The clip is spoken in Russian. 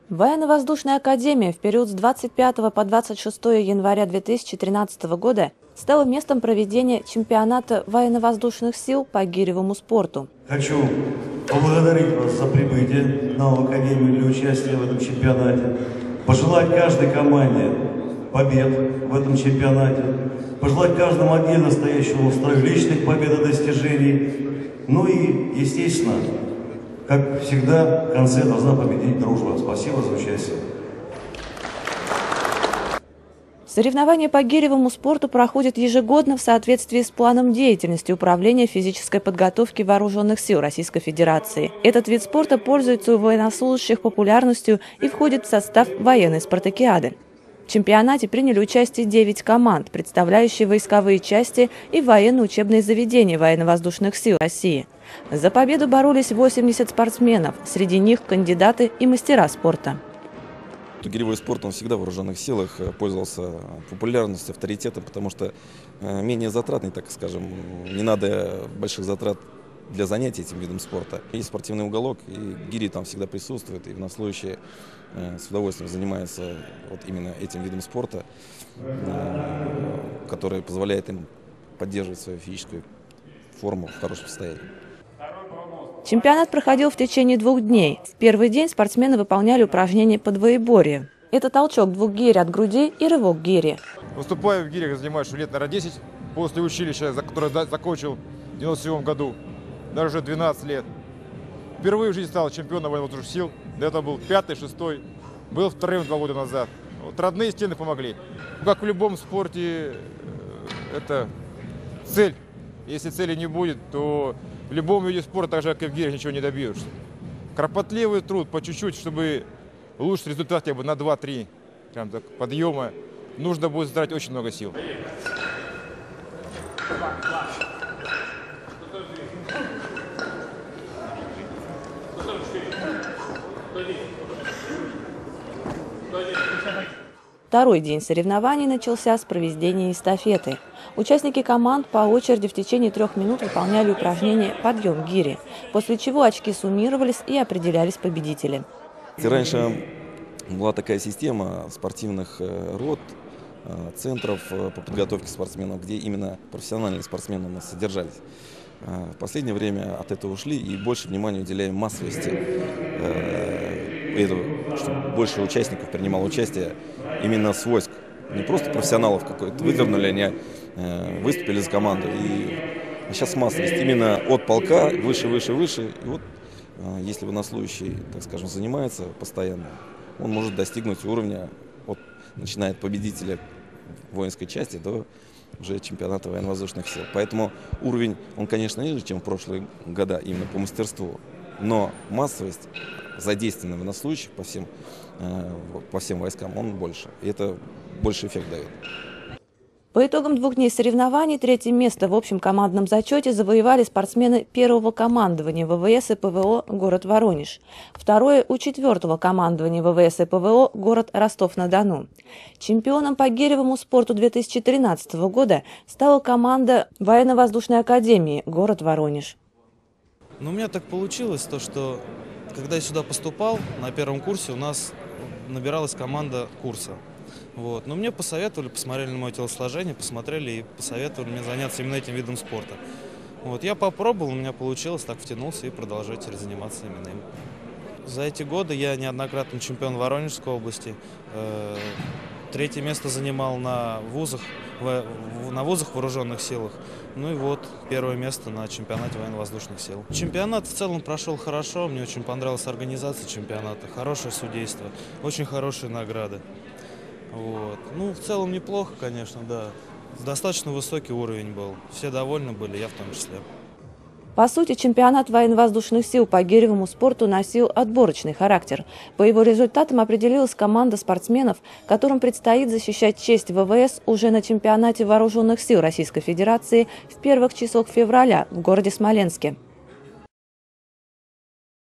Военно-воздушная академия в период с 25 по 26 января 2013 года стала местом проведения чемпионата военно-воздушных сил по гиревому спорту. Хочу поблагодарить вас за прибытие на Академию для участия в этом чемпионате, пожелать каждой команде побед в этом чемпионате, пожелать каждому отдельно стоящему в строю личных побед и достижений. Ну и, естественно, как всегда, в конце должна победить дружба. Спасибо за участие. Соревнования по гиревому спорту проходят ежегодно в соответствии с планом деятельности Управления физической подготовки Вооруженных сил Российской Федерации. Этот вид спорта пользуется у военнослужащих популярностью и входит в состав военной спартакиады. В чемпионате приняли участие 9 команд, представляющие войсковые части и военно-учебные заведения военно-воздушных сил России. За победу боролись 80 спортсменов, среди них кандидаты и мастера спорта. Гиревой спорт, он всегда в вооруженных силах пользовался популярностью, авторитетом, потому что менее затратный, так скажем, не надо больших затрат для занятий этим видом спорта. Есть спортивный уголок, и гири там всегда присутствуют, и военнослужащие с удовольствием занимаются вот именно этим видом спорта, который позволяет им поддерживать свою физическую форму в хорошем состоянии. Чемпионат проходил в течение 2 дней. В первый день спортсмены выполняли упражнения по двоеборью. Это толчок 2 гири от груди и рывок гири. Выступаю в гирях, занимаюсь лет, наверное, 10 после училища, которое закончил в 1997 году, даже уже 12 лет. Впервые в жизни стал чемпионом военно-воздушных сил. До этого был 5-й, 6-й, был 2-м 2 года назад. Вот родные стены помогли. Как в любом спорте, это цель. Если цели не будет, то в любом виде спорта, так же как и в гирях, ничего не добьешься. Кропотливый труд, по чуть-чуть, чтобы улучшить результат хотя бы на 2-3 подъема, нужно будет затратить очень много сил. Второй день соревнований начался с проведения эстафеты. Участники команд по очереди в течение 3 минут выполняли упражнение «Подъем гири», после чего очки суммировались и определялись победители. Раньше была такая система спортивных рот, центров по подготовке спортсменов, где именно профессиональные спортсмены у нас содержались. В последнее время от этого ушли и больше внимания уделяем массовости, чтобы больше участников принимало участие именно с войск. Не просто профессионалов какой-то выдернули, они выступили за команду. А сейчас массовость именно от полка выше, выше, выше. И вот если военнослужащий, так скажем, занимается постоянно, он может достигнуть уровня, начиная от победителя воинской части до уже чемпионата военно-воздушных сил. Поэтому уровень, он, конечно, ниже, чем в прошлые года именно по мастерству, но массовость задействованных военнослужащих по всем войскам, он больше. И это больше эффект дает. По итогам 2 дней соревнований 3-е место в общем командном зачете завоевали спортсмены 1-го командования ВВС и ПВО город Воронеж. 2-е у 4-го командования ВВС и ПВО город Ростов-на-Дону. Чемпионом по гиревому спорту 2013 года стала команда военно-воздушной академии город Воронеж. У меня так получилось, что когда я сюда поступал, на 1-м курсе у нас набиралась команда курса. Но мне посоветовали, посмотрели на мое телосложение, посмотрели и посоветовали мне заняться именно этим видом спорта. Я попробовал, у меня получилось, так втянулся и продолжаю теперь заниматься именно им. За эти годы я неоднократный чемпион Воронежской области. 3-е место занимал на вузах в вооруженных силах. И 1-е место на чемпионате военно-воздушных сил. Чемпионат в целом прошел хорошо, мне очень понравилась организация чемпионата, хорошее судейство, очень хорошие награды. В целом неплохо, конечно, да. Достаточно высокий уровень был. Все довольны были, я в том числе. По сути, чемпионат военно-воздушных сил по гиревому спорту носил отборочный характер. По его результатам определилась команда спортсменов, которым предстоит защищать честь ВВС уже на чемпионате Вооруженных сил Российской Федерации в первых числах февраля в городе Смоленске.